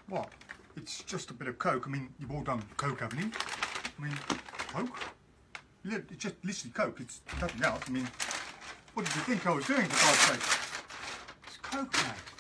What? It's just a bit of Coke. I mean, you've all done Coke, haven't you? I mean, Coke? Yeah, it's just literally Coke. It's nothing else. I mean, what did you think I was doing, for God's sake? It's Coke, man.